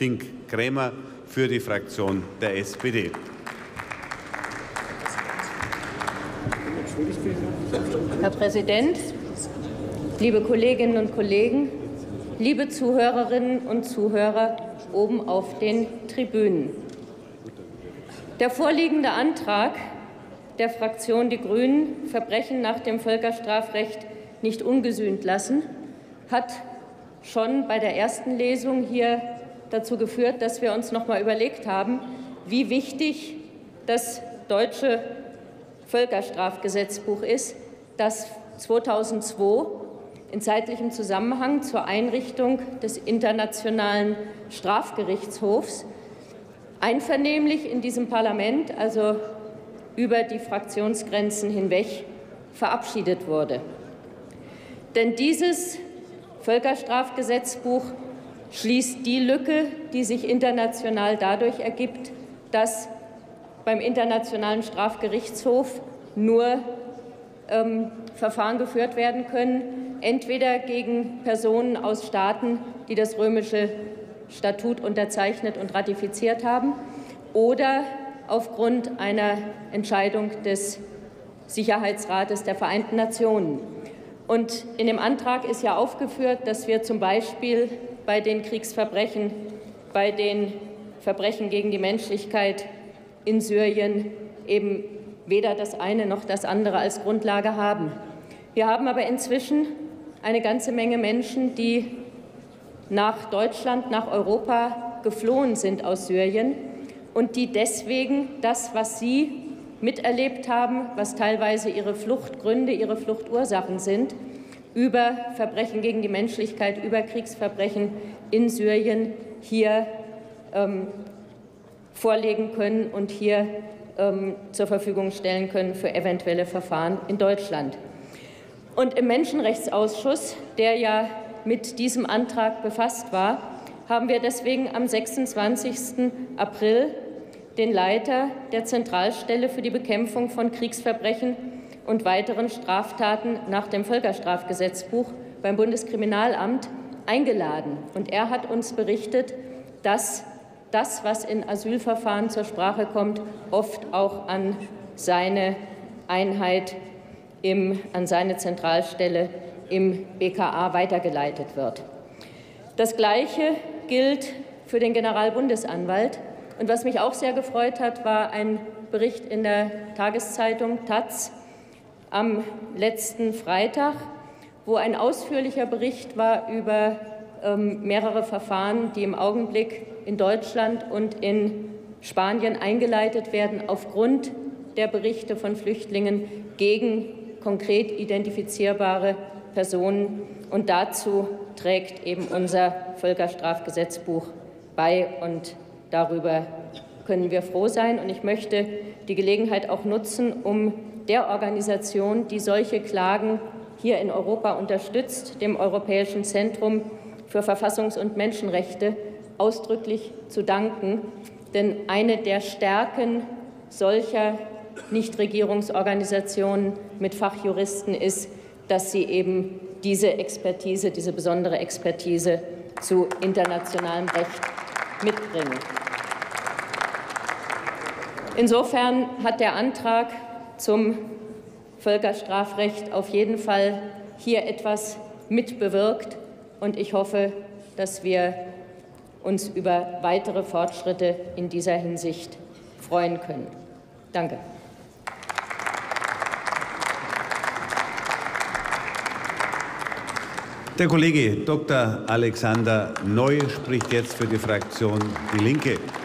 Fink-Krämer für die Fraktion der SPD. Herr Präsident, liebe Kolleginnen und Kollegen, liebe Zuhörerinnen und Zuhörer oben auf den Tribünen! Der vorliegende Antrag der Fraktion Die Grünen, Verbrechen nach dem Völkerstrafrecht nicht ungesühnt lassen, hat schon bei der ersten Lesung hier dazu geführt, dass wir uns noch mal überlegt haben, wie wichtig das deutsche Völkerstrafgesetzbuch ist, das 2002 in zeitlichem Zusammenhang zur Einrichtung des Internationalen Strafgerichtshofs einvernehmlich in diesem Parlament, also über die Fraktionsgrenzen hinweg, verabschiedet wurde. Denn dieses Völkerstrafgesetzbuch schließt die Lücke, die sich international dadurch ergibt, dass beim Internationalen Strafgerichtshof nur Verfahren geführt werden können, entweder gegen Personen aus Staaten, die das Römische Statut unterzeichnet und ratifiziert haben, oder aufgrund einer Entscheidung des Sicherheitsrates der Vereinten Nationen. Und in dem Antrag ist ja aufgeführt, dass wir zum Beispiel bei den Kriegsverbrechen, bei den Verbrechen gegen die Menschlichkeit in Syrien eben weder das eine noch das andere als Grundlage haben. Wir haben aber inzwischen eine ganze Menge Menschen, die nach Deutschland, nach Europa geflohen sind aus Syrien und die deswegen das, was sie miterlebt haben, was teilweise ihre Fluchtgründe, ihre Fluchtursachen sind, über Verbrechen gegen die Menschlichkeit, über Kriegsverbrechen in Syrien hier vorlegen können und hier zur Verfügung stellen können für eventuelle Verfahren in Deutschland. Und im Menschenrechtsausschuss, der ja mit diesem Antrag befasst war, haben wir deswegen am 26. April den Leiter der Zentralstelle für die Bekämpfung von Kriegsverbrechen und weiteren Straftaten nach dem Völkerstrafgesetzbuch beim Bundeskriminalamt eingeladen. Und er hat uns berichtet, dass das, was in Asylverfahren zur Sprache kommt, oft auch an seine Einheit, an seine Zentralstelle im BKA weitergeleitet wird. Das Gleiche gilt für den Generalbundesanwalt. Und was mich auch sehr gefreut hat, war ein Bericht in der Tageszeitung taz am letzten Freitag, wo ein ausführlicher Bericht war über mehrere Verfahren, die im Augenblick in Deutschland und in Spanien eingeleitet werden, aufgrund der Berichte von Flüchtlingen gegen konkret identifizierbare Personen. Und dazu trägt eben unser Völkerstrafgesetzbuch bei. Und darüber können wir froh sein. Und ich möchte die Gelegenheit auch nutzen, um der Organisation, die solche Klagen hier in Europa unterstützt, dem Europäischen Zentrum für Verfassungs- und Menschenrechte, ausdrücklich zu danken. Denn eine der Stärken solcher Nichtregierungsorganisationen mit Fachjuristen ist, dass sie eben diese Expertise, diese besondere Expertise zu internationalem Recht mitbringen. Insofern hat der Antrag zum Völkerstrafrecht auf jeden Fall hier etwas mitbewirkt. Und ich hoffe, dass wir uns über weitere Fortschritte in dieser Hinsicht freuen können. Danke. Der Kollege Dr. Alexander Neu spricht jetzt für die Fraktion Die Linke.